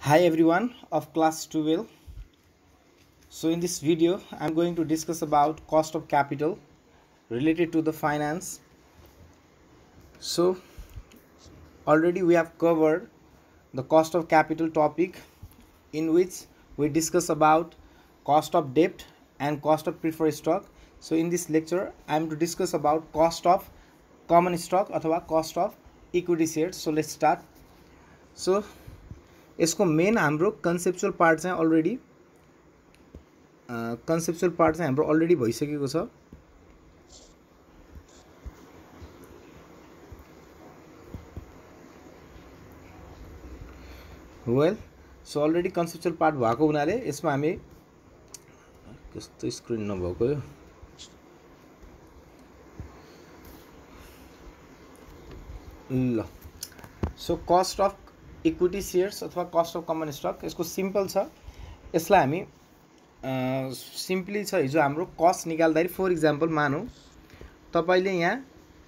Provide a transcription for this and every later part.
Hi everyone of class 12. So in this video I'm going to discuss about cost of capital related to the finance. So already we have covered the cost of capital topic, in which we discuss about cost of debt and cost of preferred stock. So in this lecture I am to discuss about cost of common stock अथवा cost of equity shares. So let's start. So यसको main हाम्रो conceptual part चाहिँ हाम्रो already भइसकेको छ। Well so already conceptual part भएको हुनाले यसमा हामी कस्तो स्क्रिन नभएको यो ल। So cost of equity shares अथवा कस्ट अफ कमन स्टक यसको सिम्पल छ। यसलाई हामी सिम्पली छ हिजो हाम्रो कस्ट निकाल्दाखेरि फर इक्जाम्पल मानौँ तपाईले यहाँ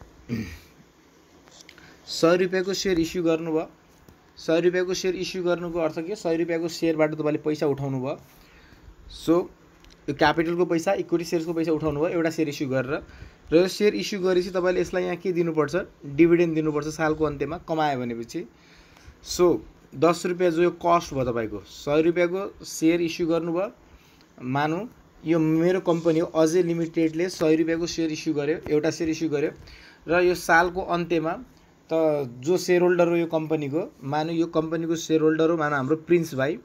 100 रुपैयाँको शेयर इस्यु गर्नुभयो। 100 रुपैयाँको शेयर इस्यु गर्नुको अर्थ के? 100 रुपैयाँको शेयरबाट तपाईले पैसा उठाउनु भयो। सो यो क्यापिटलको पैसा, इक्विटी शेयर्सको पैसा उठाउनु भयो एउटा शेयर इस्यु गरेर, र यो शेयर इस्यु गरेपछि तपाईले यसलाई यहाँ के दिनुपर्छ? डिभिडेन्ड दिनुपर्छ सालको अन्त्यमा कमायो भनेपछि। सो 10 रुपैयाँ जो यो कस्ट भयो तपाईको, 100 रुपैयाँको शेयर इस्यु गर्नुभयो। मानौँ यो मेरो कम्पनी हो अजय लिमिटेडले 100 रुपैयाँको शेयर इस्यु गर्यो, एउटा शेयर इस्यु गर्यो, र यो सालको अन्त्यमा त जो शेयर होल्डर हो यो कम्पनीको, मानौँ यो कम्पनीको शेयर होल्डर हो, मानौँ हाम्रो प्रिन्स भाइ।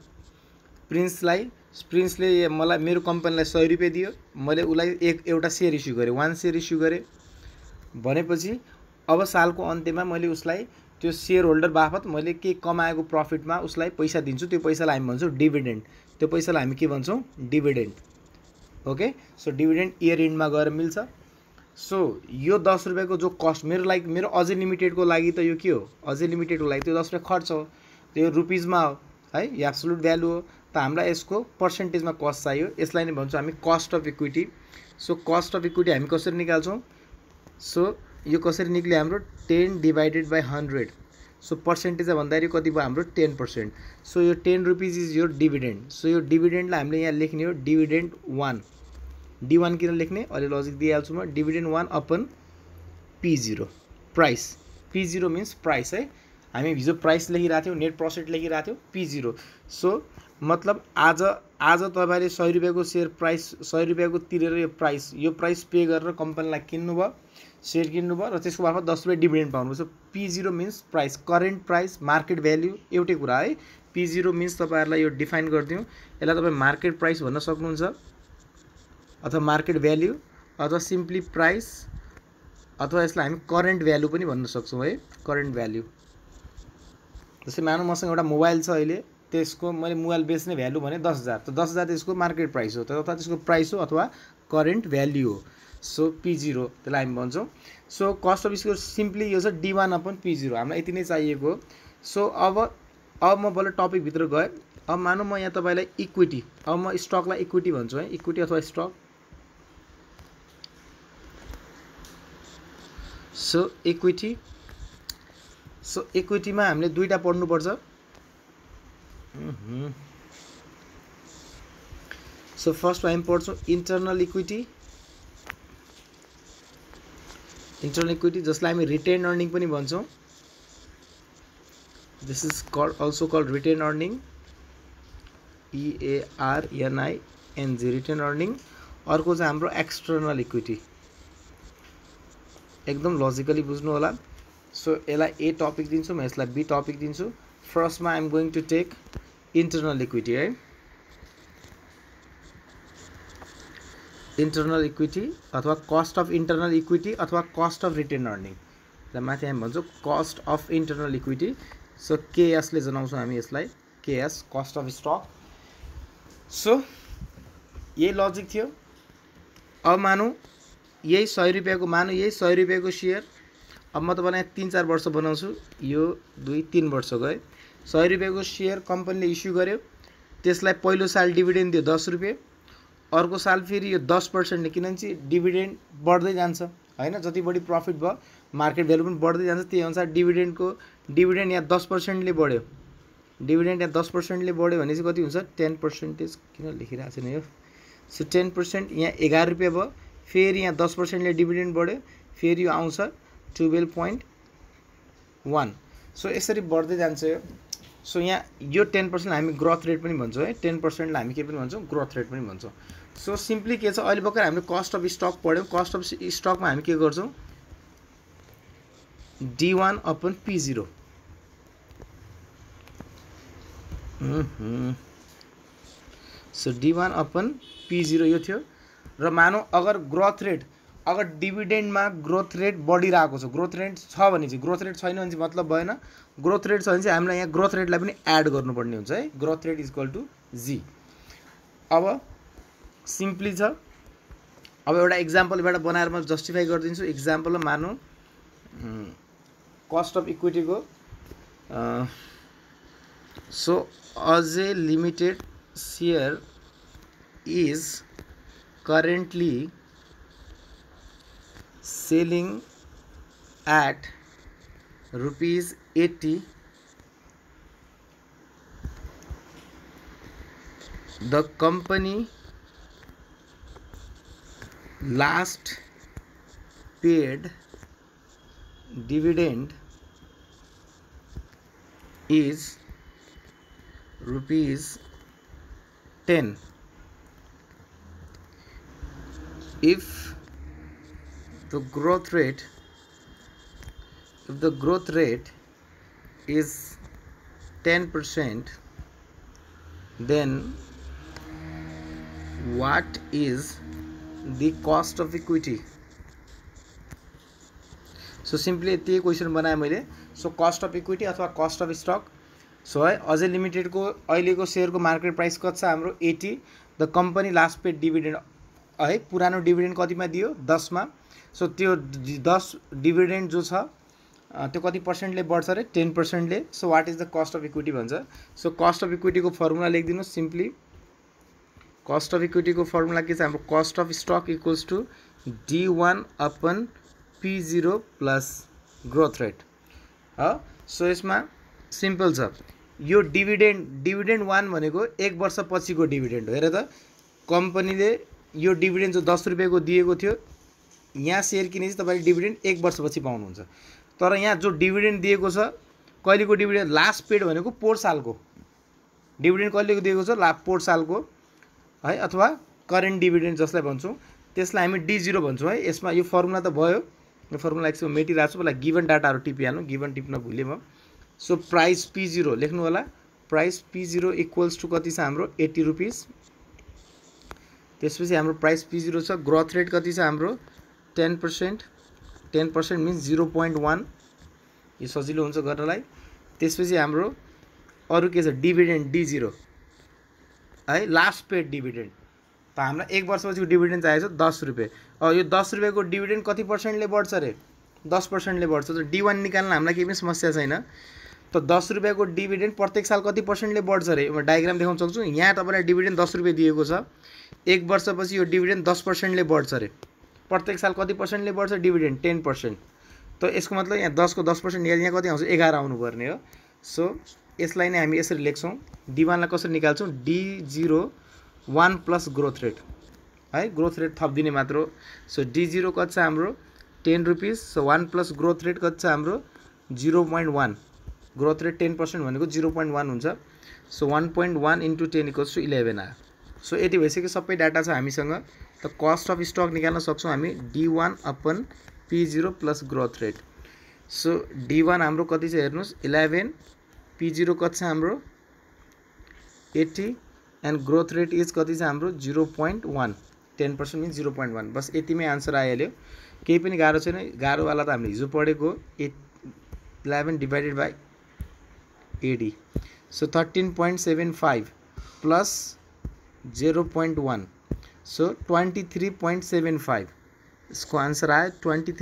प्रिन्सले मलाई मेरो कम्पनीलाई 100 रुपैयाँ दियो, मैले उसलाई एउटा शेयर इस्यु गरेँ, 1 शेयर इस्यु गरेँ भनेपछि अब सालको अन्त्यमा मैले उसलाई त्यो शेयर होल्डर बापत मैले के कमाएको प्रफिटमा उसलाई पैसा दिन्छु। त्यो पैसालाई हामी भन्छौँ डिभिडेन्ड। त्यो पैसालाई हामी के भन्छौँ? Dividend. Okay, so dividend year एन्डमा गएर मिल्छ। सो यो 10 रुपैयाँको जो कस्ट मेरो अजय लिमिटेडको लागि त यो के हो? अजय लिमिटेडको लागि त्यो 10 रुपैयाँ खर्च हो, त्यो रुपिजमा हो है, यो एब्सोल्युट भ्यालु हो। त हामीलाई यसको पर्सेन्टेजमा कस्ट चाहियो, यसलाई नै भन्छौँ हामी cost of equity. So cost of equity हामी कसरी निकाल्छौँ? सो यो कसरी निक्ल्यो हाम्रो? 10 डिवाइडेड बाई 100। सो पर्सेन्टेज भन्दाखेरि कति भयो हाम्रो? 10%। सो यो 10 रुपिज इज यो डिभिडेन्ड। सो यो डिभिडेन्डलाई हामीले यहाँ लेख्ने हो डिभिडेन्ड 1। D1 किन लेख्ने? अहिले लजिक दिइहाल्छु म। Dividend 1 upon P0 price. P0 means price है। हामी हिजो प्राइस लेखिरहेको थियौँ, नेट प्रफिट लेखिरहेको थियौँ, P0। सो मतलब आज तपाईले 100 रुपैयाँको शेयर प्राइस 100 रुपैयाँको तिरेर यो प्राइस पे गरेर कम्पनीलाई किन्नुभयो, शेयर किन्नुभयो, र त्यसको बापत 10 रुपैयाँ डिभिडेन्ड पाउनुभयो। So P0 means price, current price, market value एउटै कुरा है। P0 मिन्स तपाईहरुलाई यो डिफाइन गरिदिउँ, यसलाई तपाईँ मार्केट प्राइस भन्न सक्नुहुन्छ, अथवा मार्केट भ्याल्यु, अथवा सिम्पली प्राइस, अथवा यसलाई हामी करेन्ट भ्याल्यु पनि भन्न सक्छौँ है, करेन्ट भ्याल्यु। जस्तै मानौँ मसँग एउटा मोबाइल छ अहिले, त्यसको मैले मोबाइल बेच्ने भ्यालु भने 10,000, त 10,000 त्यसको मार्केट प्राइस हो, अथवा त्यसको प्राइस हो अथवा करेन्ट भ्याल्यु हो। सो P0 त्यसलाई हामी भन्छौँ। So cost of square simply यो छ D1 अपन P0, हामीलाई यति नै चाहिएको। सो अब म बल्ल टपिक भित्र गएँ। अब मानौँ म यहाँ तपाईलाई इक्विटी, अब म स्टकलाई इक्विटी भन्छु है, इक्विटी अथवा स्टक। सो इक्विटी, सो इक्विटीमा हामीले दुईटा पढ्नुपर्छ। सो फर्स्ट हामी पढ्छौँ इन्टरनल इक्विटी। इन्टरनल इक्विटी जसलाई हामी रिटेन अर्निङ पनि भन्छौँ। This is also called retain earning, EARNING, retain earning. अर्को चाहिँ हाम्रो एक्सटर्नल इक्विटी। एकदम लजिकली बुझ्नु होला। सो यसलाई ए टपिक दिन्छु म, यसलाई बी टपिक दिन्छु। फर्स्टमा I am going to take internal equity है। इन्टरनल इक्विटी अथवा कस्ट अफ इन्टरनल इक्विटी अथवा कस्ट अफ रिटेन अर्निङ, र माथि हामी भन्छौँ cost of internal equity. So KS ले जनाउँछौँ हामी यसलाई, KS cost of stock. So यही लजिक थियो। अब मानौँ यही 100 रुपैयाँको शेयर, अब म तपाईँलाई 3-4 वर्ष बनाउँछु, यो 2-3 वर्ष गए। 100 रुपैयाँको शेयर कम्पनीले इस्यु गर्यो, त्यसलाई पहिलो साल डिभिडेन्ड दियो 10 रुपैयाँ, अर्को साल फेरि यो 10%, किनभने डिभिडेन्ड बढ्दै जान्छ हैन, जति बढी प्रफिट भयो मार्केट भ्यालु पनि बढ्दै जान्छ, त्यही अनुसार डिभिडेन्ड यहाँ 10% ले बढ्यो, डिभिडेन्ड यहाँ 10%ले बढ्यो भने चाहिँ कति हुन्छ 10% किन लेखिरहेको छैन यो सो 10% यहाँ 11 रुपियाँ भयो फेरि यहाँ 10%ले डिभिडेन्ड बढ्यो फेरि यो आउँछ 12.1 सो यसरी बढ्दै जान्छ यो सो यहाँ यो 10% हामी ग्रोथ रेट पनि भन्छौँ है 10% लाई हामी के पनि भन्छौँ ग्रोथ रेट पनि भन्छौँ सो सिम्पली के छ अहिले भर्खर हामीले कस्ट अफ स्टक पढ्यौँ कस्ट अफ स्टकमा हामी के गर्छौँ D1 upon P0 so D1 upon P0 यो थियो र मानौ अगर ग्रोथ रेट अगर डिभिडेन्डमा ग्रोथ रेट बढिरहेको छ ग्रोथ रेट छ भने चाहिँ ग्रोथ रेट छैन भने चाहिँ मतलब भएन ग्रोथ रेट छ भने चाहिँ हामीलाई यहाँ ग्रोथ रेटलाई पनि एड गर्नुपर्ने हुन्छ है growth rate equal to G अब सिम्पली छ अब एउटा एक्जाम्पलबाट बनाएर म जस्टिफाई गरिदिन्छु एक्जाम्पलमा मानौ कस्ट अफ इक्विटीको so Ajay limited share is currently selling at rupees 80 the company last paid dividend is rupees 10 if the growth rate is 10% then what is the cost of equity so simply त्यही question बनाएँ मैले so cost of equity अथवा cost of stock so है अजय लिमिटेडको अहिलेको सेयरको market price कति छ हाम्रो 80 the company last paid dividend है पुरानो डिभिडेन्ड कतिमा दियो 10 मा सो त्यो 10 डिभिडेन्ड जो छ त्यो कति पर्सेन्टले बढ्छ रे 10% ले so what is the cost of equity भन्छ सो कस्ट अफ इक्विटी को फर्मुला लेखिदिनु सिम्पली कस्ट अफ इक्विटी को फर्मुला के छ हाम्रो cost of stock equals to D1 upon P0 plus growth rate हो सो यसमा सिम्पल छ यो डिभिडेन्ड 1 भनेको 1 वर्ष पछिको डिभिडेन्ड हो हेर त कम्पनीले यो डिभिडेन्ड जो 10 रुपैयाँको दिएको थियो यहाँ सेयर किनेपछि तपाईले डिभिडेन्ड 1 वर्षपछि पाउनुहुन्छ तर यहाँ जो डिभिडेन्ड दिएको छ कहिलेको डिभिडेन्ड लास्ट पेड भनेको पोहोर सालको डिभिडेन्ड कहिलेको दिएको छ पोहोर सालको है अथवा करेन्ट डिभिडेन्ड जसलाई भन्छौँ त्यसलाई हामी D0 भन्छौँ है यसमा यो फर्मुला त भयो यो फर्मुला एकछिन मेटिरहेको छु मलाई गिभन डाटाहरु टिपिहाल्नु गिभन टिप्न भुले म सो प्राइस P0 लेख्नु होला प्राइस P0 इक्वल्स टु कति छ हाम्रो 80 रुपैयाँ त्यसपछि हाम्रो प्राइस P0 छ ग्रोथ रेट कति छ हाम्रो 10% मिन्स 0.1 यो सजिलो हुन्छ गर्नलाई त्यसपछि हाम्रो अरु के छ डिभिडेन्ड D0 है लास्ट पेड डिभिडेन्ड त हामीलाई 1 वर्षपछि डिभिडेन्ड चाहिएको छ 10 रुपैयाँ यो 10 रुपैयाँको डिभिडेन्ड कति पर्सेन्टले बढ्छ रे 10%ले बढ्छ त D1 निकाल्न हामीलाई केही पनि समस्या छैन त 10 रुपैयाँको डिभिडेन्ड प्रत्येक साल कति पर्सेन्टले बढ्छ रे म डायग्राम देखाउन सक्छु यहाँ तपाईलाई डिभिडेन्ड 10 रुपैयाँ दिएको छ 1 वर्षपछि यो डिभिडेन्ड 10%ले बढ्छ रे प्रत्येक साल कति पर्सेन्टले बढ्छ डिभिडेन्ड 10% त यसको मतलब यहाँ 10 को 10% निकाल्दा यहाँ कति आउँछ 11 आउनु पर्ने हो सो यसलाई नै हामी यसरी लेख्छौं D1 लाई कसरी निकाल्छौं D0 1 प्लस ग्रोथ रेट है ग्रोथ रेट थप्दिने मात्र हो सो D0 कति छ हाम्रो 10 रुपैयाँ सो 1 प्लस ग्रोथ रेट कति छ हाम्रो 0.1 ग्रोथ रेट 10% भनेको 0.1 हुन्छ सो 1.1 इन्टु 10 इक्वल्स टु 11 आयो सो यति भइसक्यो सबै डाटा छ हामीसँग त कस्ट अफ स्टक निकाल्न सक्छौं हामी D1 upon P0 plus growth rate so D1 हाम्रो कति छ हेर्नुस् 11 P0 कति छ हाम्रो 80 एन्ड ग्रोथ रेट इज कति छ हाम्रो 0.1 10% मिन्स 0.1 बस यतिमै आन्सर आइहाल्यो केही पनि गाह्रो छैन गाह्रो वाला त हामीले हिजो पढेको 11 divided by AD so 13.75 plus 0.1 so 23.75 इसको आंसर आयो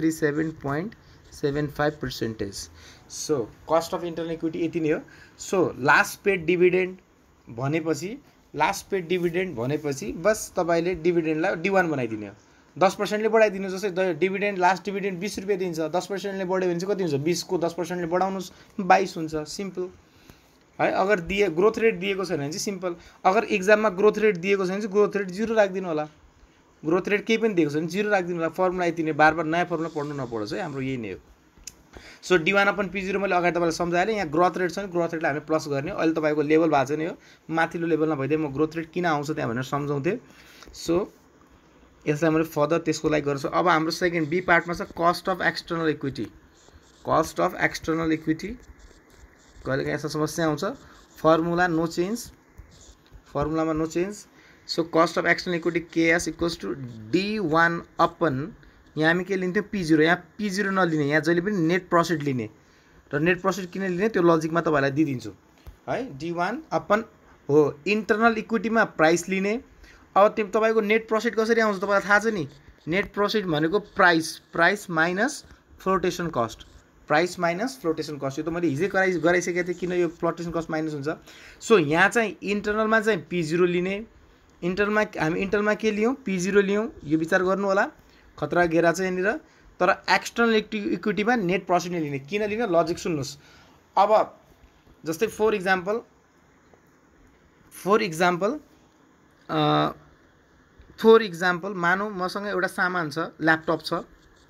23.75% so cost of internal equity यति नै हो सो लास्ट पेड डिभिडेन्ड भनेपछि बस तपाईले डिभिडेन्डलाई D1 बनाइदिने हो 10% ले बढाइदिनु जस्तै डिभिडेन्ड लास्ट डिभिडेन्ड 20 रुपैयाँ दिन्छ 10% ले बढ्यो भने चाहिँ कति हुन्छ 20 को 10% ले बढाउनुस् 22 हुन्छ सिम्पल है। अगर ग्रोथ रेट दिएको छैन भने चाहिँ सिम्पल, अगर एक्जाममा ग्रोथ रेट दिएको छैन भने चाहिँ ग्रोथ रेट 0 राखिदिनु होला। ग्रोथ रेट केही पनि दिएको छैन 0 राखिदिनु होला। फर्मुला यति नै, बार नयाँ फर्मुला पढ्नु नपरोस् है, हाम्रो यही नै हो। सो D1 अपन P0 मैले अगाडि तपाईँलाई सम्झाएँ। यहाँ ग्रोथ रेट छ नि, ग्रोथ रेटलाई हामी प्लस गर्ने। अहिले तपाईँको लेभल भएको छैन, यो माथिल्लो लेभलमा भइदियो। म ग्रोथ रेट किन आउँछ त्यहाँ भनेर सम्झाउँथेँ। सो यसलाई मैले फर्दर त्यसको लागि गर्छु। अब हाम्रो सेकेन्ड बी पार्टमा छ cost of external equity. Cost of external equity कहिलेकाहीँ यस्तो समस्या आउँछ। फर्मुला नो चेन्ज, फर्मुलामा no change. So cost of external equity KS equals to D1 upon, यहाँ हामी के लिन्थ्यौँ P0। यहाँ P0 नलिने, यहाँ जहिले पनि नेट प्रफिट लिने। र नेट प्रफिट किन लिने त्यो लजिकमा तपाईँलाई दिइदिन्छु है। D1 अपन हो इन्टरनल इक्विटीमा प्राइस लिने। अब त्यो तपाईँको नेट प्रफिट कसरी आउँछ तपाईँलाई थाहा छ नि। नेट प्रफिट भनेको price minus flotation cost, price minus flotation cost. यो त मैले हिजै गराइसकेको थिएँ किन यो फ्लोटेसन कस्ट माइनस हुन्छ। सो यहाँ चाहिँ इन्टरनलमा चाहिँ P0 लिने। हामी इन्टरनलमा के लियौँ P0 लियौँ, यो विचार गर्नु होला। खतरा घेरा चाहिँ यहाँनिर। तर एक्सटर्नल इक्विटीमा नेट प्रफिट नै लिने। किन लिने लजिक सुन्नुहोस्। अब जस्तै फर इक्जाम्पल मानौँ मसँग एउटा सामान छ, ल्यापटप छ,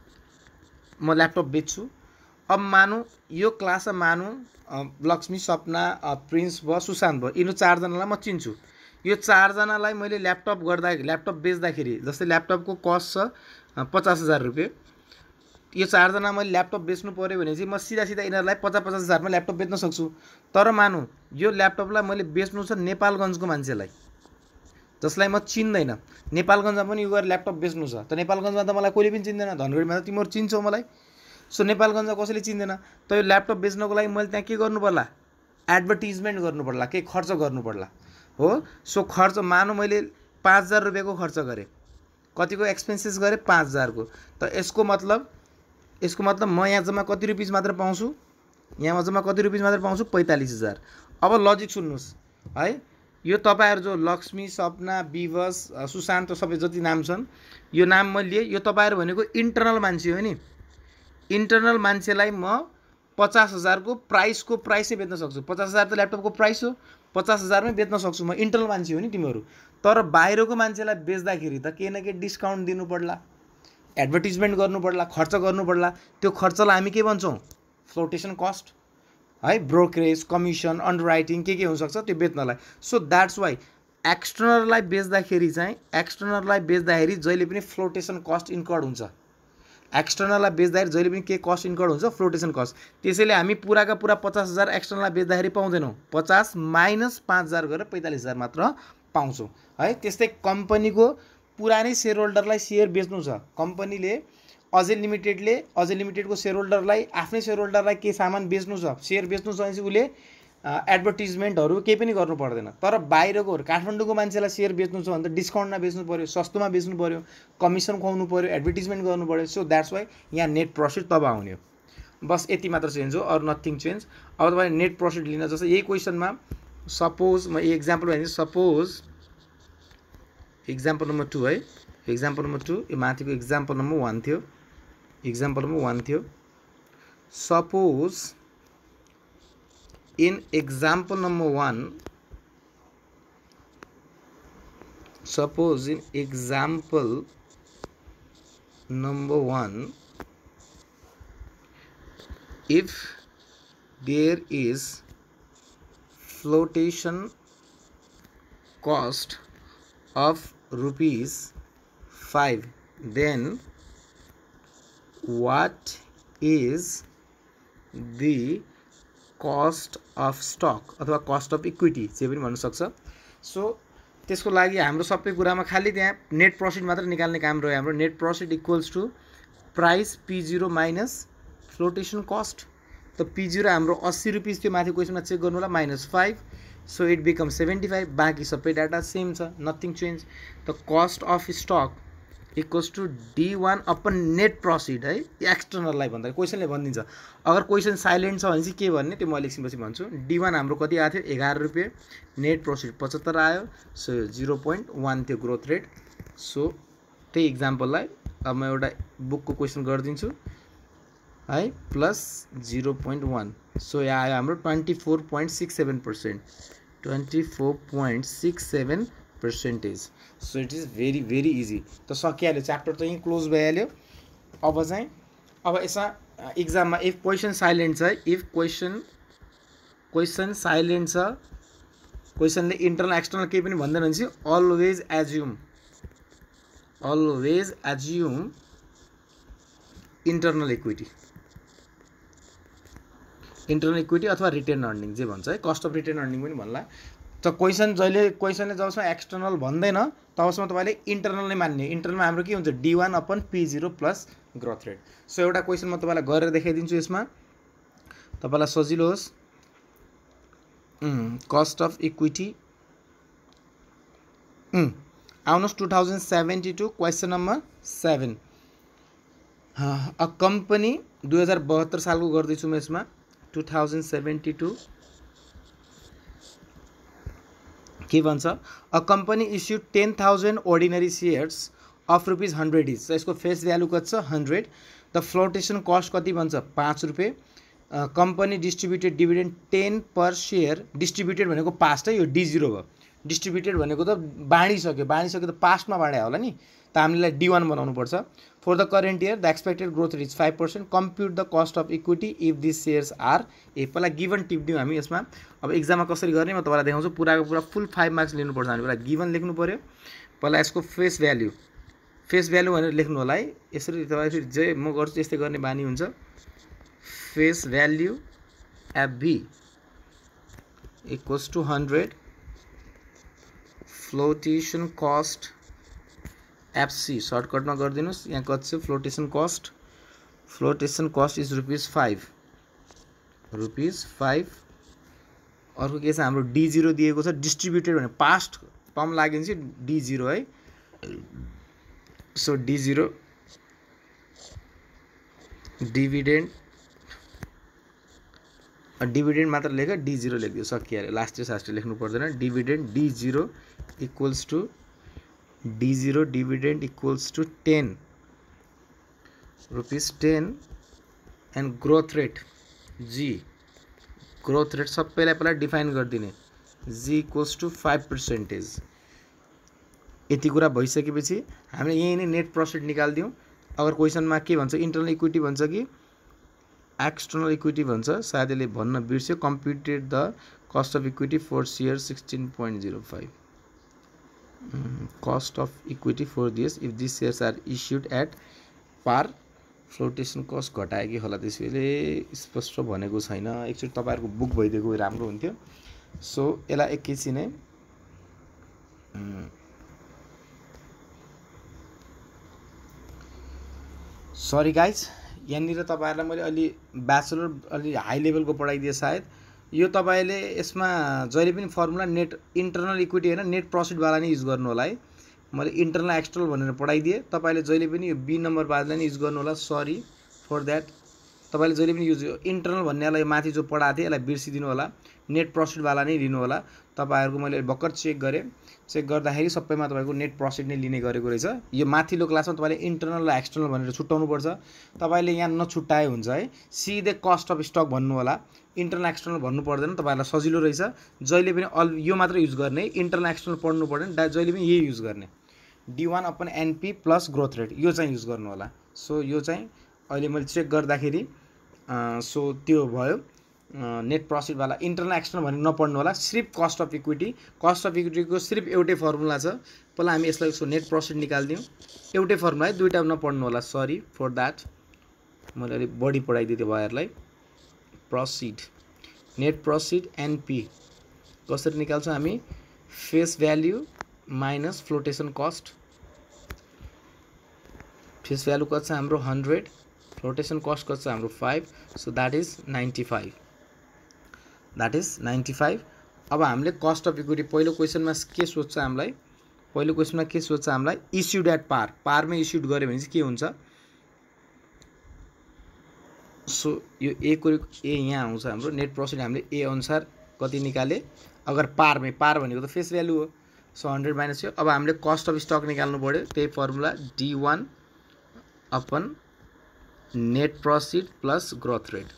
म ल्यापटप बेच्छु। अब मानौँ यो क्लासमा मानौँ लक्ष्मी, सपना, प्रिन्स भयो, सुशान्त भयो, यिनीहरू 4 जनालाई म चिन्छु। यो 4 जनालाई मैले ल्यापटप बेच्दाखेरि जस्तै ल्यापटपको कस्ट छ 50,000 रुपियाँ। यो 4 जना मैले ल्यापटप बेच्नु पऱ्यो भने चाहिँ म सिधा यिनीहरूलाई 50-50 हजारमा ल्यापटप बेच्न सक्छु। तर मानौँ यो ल्यापटपलाई मैले बेच्नु छ नेपालगञ्जको मान्छेलाई जसलाई म चिन्दैन। नेपालगञ्जमा पनि यो गएर ल्यापटप बेच्नु छ। त नेपालगञ्जमा त मलाई कोही पनि चिन्दैन, धनगढीमा त तिमीहरू चिन्छौ मलाई। सो नेपालगञ्जमा कसैले चिन्दैन। त यो ल्यापटप बेच्नको लागि मैले त्यहाँ के गर्नु पर्ला, एडभर्टिजमेन्ट गर्नु पर्ला, केही खर्च गर्नु पर्ला हो। सो खर्च मानौँ मैले 5,000 रुपियाँको खर्च गरेँ। कतिको एक्सपेन्सेस गरेँ 5,000 को। त यसको मतलब म यहाँ जम्मा कति रुपिस मात्र पाउँछु, यहाँ जम्मा कति रुपिस मात्र पाउँछु 45,000। अब लजिक सुन्नुहोस् है। यो तपाईँहरू जो लक्ष्मी, सपना, विवश, सुशान्त सबै जति नाम छन् यो नाम मैले लिएँ। यो तपाईँहरू भनेको इन्टरनल मान्छे हो नि। इन्टरनल मान्छेलाई म 50,000 को प्राइस नै बेच्न सक्छु। 50,000 त ल्यापटपको प्राइस हो, 50,000 मै बेच्न सक्छु म। इन्टरनल मान्छे हो नि तिमीहरू। तर बाहिरको मान्छेलाई बेच्दाखेरि त केही न केही डिस्काउन्ट दिनु पर्ला, एडभर्टिजमेन्ट गर्नु पर्ला, खर्च गर्नु पर्ला। त्यो खर्चलाई हामी के भन्छौँ, फ्लोटेसन कस्ट है। ब्रोकरेज, कमिसन, अन्डरराइटिङ के हुनसक्छ त्यो बेच्नलाई। सो द्याट्स वाइ एक्सटर्नललाई बेच्दाखेरि जहिले पनि फ्लोटेसन कस्ट इन्कर्ड हुन्छ। एक्सटर्नललाई बेच्दाखेरि जहिले पनि के कस्ट इन्कर्ड हुन्छ, फ्लोटेसन कस्ट। त्यसैले हामी पुराका पुरा 50,000 एक्सटर्नललाई बेच्दाखेरि पाउँदैनौँ। 50 माइनस 5,000 गरेर 45,000 मात्र पाउँछौँ है। त्यस्तै कम्पनीको पुरानै सेयर होल्डरलाई सेयर बेच्नु छ। कम्पनीले अझै लिमिटेडको सेयर होल्डरलाई, आफ्नै सेयर होल्डरलाई के सामान बेच्नु छ, सेयर बेच्नु छ भने चाहिँ उसले एडभर्टिजमेन्टहरू केही पनि गर्नु पर्दैन। तर बाहिरको काठमाडौँको मान्छेलाई सेयर बेच्नु छ भने त डिस्काउन्टमा बेच्नु पऱ्यो, सस्तोमा बेच्नु पऱ्यो, कमिसन खुवाउनु पऱ्यो, एडभर्टिजमेन्ट गर्नु पऱ्यो। सो द्याट्स वाइ यहाँ नेट प्रफिट तब आउने हो। बस यति मात्र चेन्ज हो, अरू नथिङ चेन्ज। अब तपाईँ नेट प्रफिट लिन जस्तै यही क्वेसनमा सपोज म एक्जाम्पल भनिदिन्छु। सपोज एक्जाम्पल नम्बर 2 है। एक्जाम्पल नम्बर 2 यो माथिको एक्जाम्पल नम्बर 1 थियो। Suppose in example number 1, if there is flotation cost of ₹5, then what is the cost of stock अथवा कस्ट अफ इक्विटी चाहिँ पनि भन्नु सक्छ। सो त्यसको लागि हाम्रो सबै कुरामा खालि त्यहाँ नेट प्रफिट मात्र निकाल्ने काम रह्यो हाम्रो। Net profit equals to price P0 minus flotation cost. त P0 हाम्रो 80 रुपिस थियो, माथि क्वेसनमा चेक गर्नु होला, -5। So it become 75। बाँकी सबै डाटा सेम छ, नथिङ चेन्ज। त cost of stock equals to D1 upon net profit है। एक्सटर्नललाई भन्दा क्वेसनले भनिदिन्छ। अगर क्वेसन साइलेन्ट छ भने चाहिँ के भन्ने त्यो म एकछिनपछि भन्छु। D1 हाम्रो कति आएको थियो 11 रुपियाँ, नेट प्रफिट 75 आयो। सो 0.1 थियो ग्रोथ रेट। सो त्यही इक्जाम्पललाई अब म एउटा बुकको क्वेसन गरिदिन्छु। है प्लस 0.1 सो यहाँ आयो हाम्रो 24.67%, 24.67%। So it is very very easy. त सकिहाल्यो, च्याप्टर त यहीँ क्लोज भइहाल्यो। अब चाहिँ अब यसमा इक्जाममा इफ क्वेसन साइलेन्ट छ, इफ क्वेसन साइलेन्ट छ, क्वेसनले इन्टरनल एक्सटर्नल केही पनि भन्दैन भने चाहिँ अलवेज एज्युम इन्टरनल इक्विटी अथवा रिटेन अर्निङ जे भन्छ है, कस्ट अफ रिटेन अर्निङ पनि भन्ला। त क्वेसनले जबसम्म एक्सटर्नल भन्दैन तबसम्म तपाईँले इन्टरनल नै मान्ने। इन्टरनलमा हाम्रो के हुन्छ D1 upon P0 plus growth rate. So एउटा क्वेसन म तपाईँलाई गरेर देखाइदिन्छु, यसमा तपाईँलाई सजिलो होस्। कस्ट अफ इक्विटी आउनुहोस् 2072 क्वेसन नम्बर 7। अ कम्पनी 2072 सालको गर्दैछु म यसमा 2072 के भन्छ, a company issued 10,000 ordinary shares of ₹100 each. यसको फेस भ्यालु कति छ 100। द फ्लोटेसन कस्ट कति भन्छ 5 रुपियाँ। Company distributed dividend 10 per share. Distributed भनेको पास्ट है, यो D0 भयो। डिस्ट्रिब्युटेड भनेको त बाँडिसक्यो त पास्टमा बाँड्या होला नि, त हामीले D1 बनाउनु पर्छ। For the current year the expected growth rate is 5%। Compute the cost of equity if this shares are a. पहिला गिभन टिप दिउँ हामी यसमा। अब एक्जाममा कसरी गर्ने म तपाईँलाई देखाउँछु। पुराको पुरा फुल 5 मार्क्स लिनुपर्छ हामी। पहिला गिभन लेख्नु पऱ्यो, पहिला यसको फेस भ्याल्यु भनेर लेख्नु होला है। यसरी तपाईँ फेरि जे म गर्छु त्यस्तै गर्ने बानी हुन्छ। Face value FV equals to 100, flotation cost FC सर्टकटमा गरिदिनुहोस्। यहाँ कति छ फ्लोटेसन कस्ट इज ₹5। अर्को के छ हाम्रो D0 दिएको छ। डिस्ट्रिब्युटेड भने पास्ट टर्म लाग्यो भने चाहिँ D0 है। सो D0 डिभिडेन्ड मात्र लेख, D0 लेखिदियो, सकिहाल्यो। लास्ट लेख्नु पर्दैन। Dividend D0 equals to D0 dividend equals to 10 ₹10 and growth rate G। Growth rate सबैलाई पहिला डिफाइन गरिदिने, G इक्वल्स टु 5%। यति कुरा भइसकेपछि हामीले यहीँ नै नेट प्रफिट निकालिदिउँ। अगर क्वेसनमा के भन्छ इन्टरनल इक्विटी भन्छ कि एक्सटर्नल इक्विटी भन्छ, सायद यसले भन्न बिर्स्यो। Computed the cost of equity for share 16.05। Cost of equity for this if this shares are issued at par. Flotation cost घटायो कि होला त्यसैले स्पष्ट भनेको छैन। एकचोटि तपाईँहरूको बुक भइदिएको राम्रो हुन्थ्यो। सो यसलाई एकैछिनै सरी गाइज, यहाँनिर तपाईँहरूलाई मैले अलि ब्याचलर अलि हाई लेभलको पढाइदिएँ सायद। यो तपाईँले यसमा जहिले पनि फर्मुला नेट इन्टरनल इक्विटी होइन नेट प्रफिटवाला नै युज गर्नु होला है। मैले इन्टरनल एक्सटर्नल भनेर पढाइदिएँ, तपाईँले जहिले पनि यो B नम्बरवाला नै युज गर्नु होला। Sorry for that. तपाईँले जहिले पनि युज इन्टरनल भन्नेलाई माथि जो पढाएको थिएँ यसलाई बिर्सिदिनु होला, नेट प्रफिटवाला नै लिनु होला। तपाईँहरूको मैले भर्खर चेक गर्दाखेरि सबैमा तपाईँको नेट प्रफिट नै लिने गरेको रहेछ। यो माथिल्लो क्लासमा तपाईँले इन्टरनल र एक्सटर्नल भनेर छुट्याउनुपर्छ। तपाईँले यहाँ नछुट्याए हुन्छ है, सिधै कस्ट अफ स्टक भन्नु होला, इन्टरनल एक्सटर्नल भन्नु पर्दैन। तपाईँहरूलाई सजिलो रहेछ। जहिले पनि यो मात्र युज गर्ने, इन्टरनल एक्सटर्नल पढ्नु पर्दैन, जहिले पनि यही युज गर्ने। D1 upon NP plus growth rate यो चाहिँ युज गर्नु होला। सो यो चाहिँ अहिले मैले चेक गर्दाखेरि सो त्यो भयो नेट प्रफिटवाला। इन्टरनल एक्सटर्नल भनेर नपढ्नु होला, सिर्फ कस्ट अफ इक्विटीको सिर्फ एउटै फर्मुला छ। पहिला हामी यसलाई यसको नेट प्रफिट निकालिदिउँ। एउटै फर्मुला है, दुईवटा नपढ्नु होला। सरी फर द्याट, मैले अलिक बढी पढाइदिएँ त्यो भाइहरूलाई। प्रफिट नेट प्रफिट NP कसरी निकाल्छौँ हामी, face value minus flotation cost. Face value कति छ हाम्रो 100, फ्लोटेसन कस्ट कति छ हाम्रो 5। So that is 95। अब हामीले कस्ट अफ इक्विटी पहिलो क्वेसनमा के सोध्छ हामीलाई, इस्युड एट पारमै इस्युड गऱ्यो भने चाहिँ के हुन्छ। सो यो ए यहाँ आउँछ हाम्रो नेट प्रफिट। हामीले ए अनुसार कति निकाले, अगर पार भनेको त फेस भ्यालु हो। सो 100 माइनस यो। अब हामीले कस्ट अफ स्टक निकाल्नु पऱ्यो, त्यही formula D1 upon net profit plus growth rate.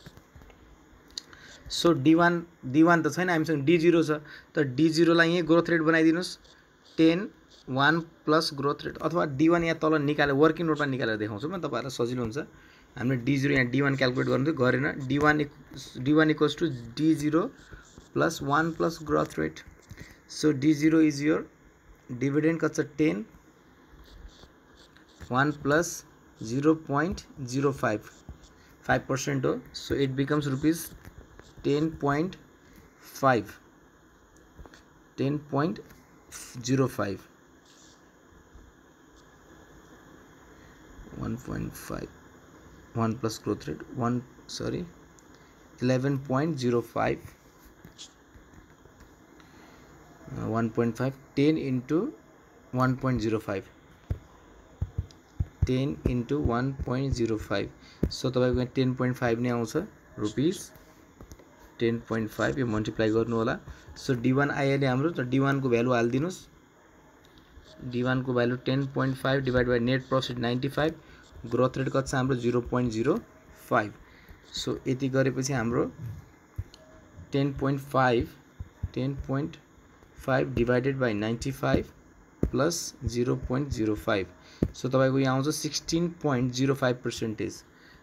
So D1 त छैन हामीसँग D0 छ, त D0 लाई यही ग्रोथ रेट बनाइदिनुस् 10 1 प्लस ग्रोथ रेट, अथवा D1 यहाँ तल निकालेर वर्किङ नोटमा निकालेर देखाउँछु म, तपाईहरुलाई सजिलो हुन्छ। हामीले D0 यहाँ D1 क्याल्कुलेट गर्नु थियो, गरेन। D1 equals to D0 plus 1 plus growth rate. So D0 is your dividend कति छ 10, 1 प्लस 0.05 5% हो। So it becomes rupees 10.5 10.05 1.5 1 plus growth rate 11.05 1.5 10 into 1.05 10 into 1.05। So तपाईको 10.5 नै आउँछ रुपीज 10.5, यो मल्टिप्लाई गर्नु होला। सो D1 आइहाल्यो हाम्रो, त D1 को भ्यालु हाल्दिनुस्। D1 को value 10.5 divide by net profit 95, growth rate कति छ हाम्रो 0.05। सो यति गरेपछि हाम्रो 10.5 डिवाइडेड बाइ 95 प्लस 0.05। सो तपाईको यहाँ आउँछ 16.05%।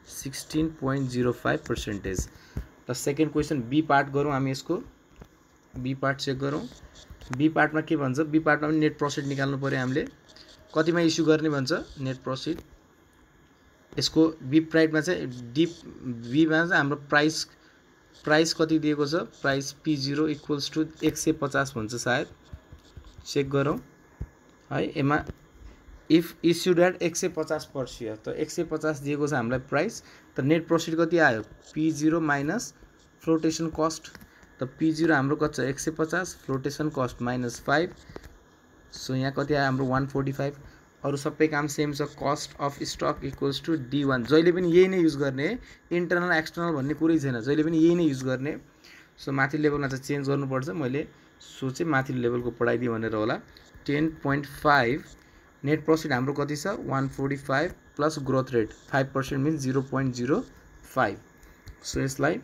16.05%। त सेकेन्ड क्वेसन बी पार्ट गरौँ हामी, यसको बी पार्ट चेक गरौँ। बी पार्टमा के भन्छ, बी पार्टमा पनि नेट प्रॉफिट निकाल्नु पर्यो हामीले। कतिमा इस्यु गर्ने भन्छ नेट प्रॉफिट, यसको बी प्राइडमा चाहिँ बीमा चाहिँ हाम्रो प्राइस कति दिएको छ, प्राइस P0 इक्वल्स टु 150 भन्छ सायद, चेक गरौँ है। एमा if issued at 150 per share, त 150 दिएको छ हामीलाई प्राइस, त नेट प्रॉफिट कति आयो P0 माइनस फ्लोटेसन कस्ट। त P0 हाम्रो कति छ 150, फ्लोटेसन कस्ट माइनस 5। सो यहाँ कति आयो हाम्रो 145। अरु सबै काम सेम छ। Cost of stock equals to D1, जहिले पनि यही नै युज गर्ने, इन्टरनल एक्सटर्नल भन्ने कुरै छैन, जहिले पनि यही नै युज गर्ने। सो माथि लेभलमा चाहिँ चेन्ज गर्नुपर्छ, मैले सोचे माथि लेभलको पढाइदिएँ भनेर होला। 10.5 नेट प्रॉफिट हाम्रो कति छ 145 plus growth rate 5% means 0.05। So यसलाई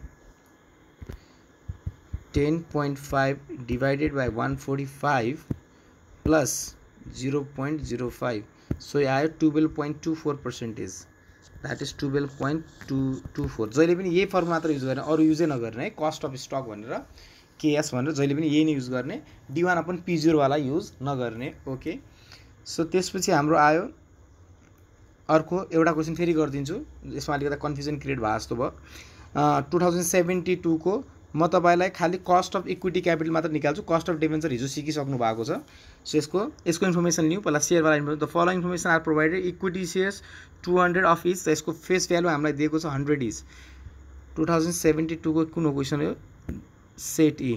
10.5 डिवाइडेड बाइ 145 प्लस 0.05, सो यो आयो 12.24%। That is 12.24। जहिले पनि यही फर्म मात्र युज गर्ने, अरू युजै नगर्ने है। कस्ट अफ स्टक भनेर KS भनेर जहिले पनि यही नै युज गर्ने, D1 अपन P0 वाला युज नगर्ने। ओके, सो त्यसपछि हाम्रो आयो अर्को एउटा क्वेसन फेरि गरिदिन्छु, यसमा अलिकति कन्फ्युजन क्रिएट भयो जस्तो भयो। 2072 को म तपाईलाई खाली कस्ट अफ इक्विटी क्यापिटल मात्र निकाल्छु, कस्ट अफ डिबेन्चर हिजो सिकिसक्नु भएको छ। सो यसको इन्फर्मेसन लिउँ पहिला। शेयर वाला information, the following information are provided, equity shares 200 of each, त यसको फेस भ्यालु हामीलाई दिएको छ 100 इच। 2072 को कुन क्वेसन हो, set E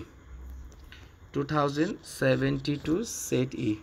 2072 set E.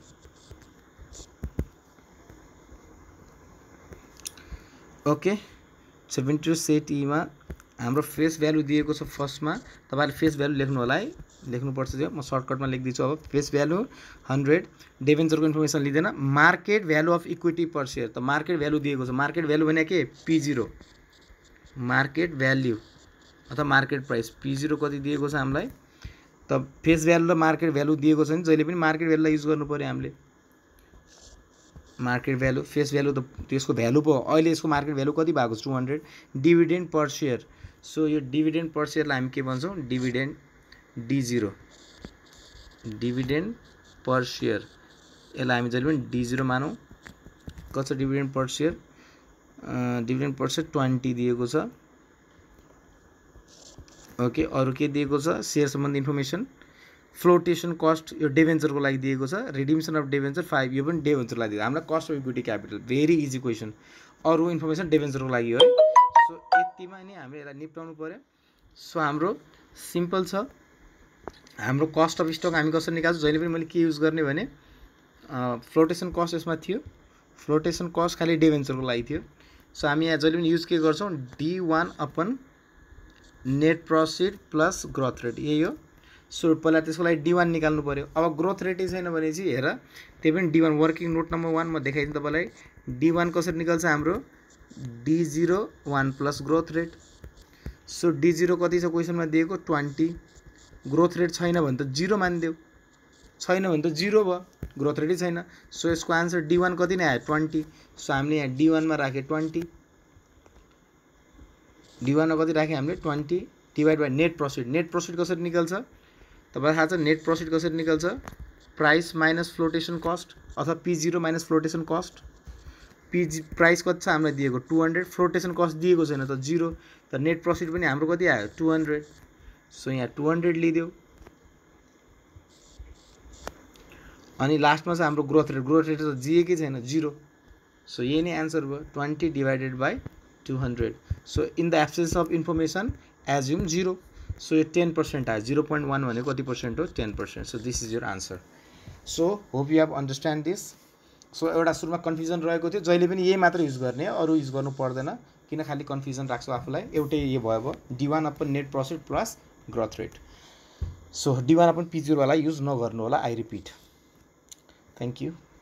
Okay, 72 set ईमा हाम्रो फेस भ्यालु दिएको छ फर्स्टमा, तपाईहरुले फेस भ्यालु लेख्नु होला है, लेख्नुपर्छ त्यो, म सर्टकटमा लेखिदिन्छु। अब फेस भ्यालु 100, डिबेन्चरको इन्फर्मेसन लिँदैन। Market value of equity per share, त मार्केट भ्यालु दिएको छ, मार्केट भ्यालु भने के P0, मार्केट भ्यालु अथवा मार्केट प्राइस P0 कति दिएको छ हामीलाई, त फेस भ्यालु र मार्केट भ्यालु दिएको छ नि, जहिले पनि मार्केट भ्यालुलाई युज गर्नु पर्यो हामीले। मार्केट भ्यालु फेस भ्यालु त त्यसको भ्यालु पो, अहिले यसको मार्केट भ्यालु कति भएको छ 200। डिभिडेन्ड पर शेयर, सो यो डिभिडेन्ड पर शेयरलाई हामी के भन्छौँ, dividend D0, dividend per share, यसलाई हामी जहिले पनि D0 मानौँ। कति छ dividend per share, dividend per share 20 दिएको छ। ओके, अरु के दिएको छ, शेयर सम्बन्धी इन्फर्मेसन। फ्लोटेसन कस्ट यो डिबेन्चरको लागि दिएको छ, रिडिम्सन अफ डिबेन्चर 5, यो पनि डिबेन्चरलाई दिएको। हामीलाई cost of equity capital very easy question, अरु इन्फर्मेसन डिबेन्चरको लागि हो है। सो यतिमा नि हामीले यसलाई निप्टाउनु पर्यो। सो हाम्रो सिम्पल छ, हाम्रो कस्ट अफ स्टक हामी कसरी निकाल्छौँ, जहिले पनि मैले के युज गर्ने भने फ्लोटेसन कस्ट यसमा थियो, फ्लोटेसन कस्ट खाली डिबेन्चरको लागि थियो। सो हामी यहाँ जहिले पनि युज के गर्छौँ, D1 upon net profit plus growth rate, यही हो। सो पहिला त्यसको लागि D1 निकाल्नु पर्यो। अब ग्रोथ रेटै छैन भने चाहिँ हेर, त्यही पनि D1 वर्किङ नोट नम्बर 1 म देखाइदिन्छु तपाईलाई। D1 कसरी निकाल्छ हाम्रो, D0 1 plus growth rate. So D0 कति छ क्वेसनमा दिएको 20, ग्रोथ रेट छैन भने त 0 मानिदेऊ, छैन भने त 0 भयो, ग्रोथ रेटै छैन। सो यसको आन्सर D1 कति नै आयो 20। सो हामीले यहाँ D1 मा राखे 20, D1 मा कति राखे हामीले 20 divide by net profit. Net profit कसरी निकल्छ तपाईलाई थाहा छ? नेट प्रॉफिट कसरी निकल्छ? प्राइस माइनस फ्लोटेसन कस्ट अथवा P0 minus flotation cost. Price कति छ हामीलाई दिएको 200, फ्लोटेसन कस्ट दिएको छैन त 0, त नेट प्रॉफिट पनि हाम्रो कति आयो 200। सो यहाँ 200 लिदेऊ अनि लास्टमा छ हाम्रो ग्रोथ रेट। ग्रोथ रेट त दिएकै छैन 0। सो यही नै आन्सर भयो 20 divided by 200। So in the absence of information assume 0। So यो 10% आयो, 0.1 भनेको कति पर्सेन्ट हो 10%। So this is your answer. So hope you have understand this. So एउटा सुरुमा कन्फ्युजन रहेको थियो, जहिले पनि यही मात्र युज गर्ने, अरू युज गर्नु पर्दैन। किन खाली कन्फ्युजन राख्छु आफूलाई, एउटै यो भयो D1 upon net profit plus growth rate. So D1 upon P0 वाला युज नगर्नु होला, आई रिपिट। Thank you.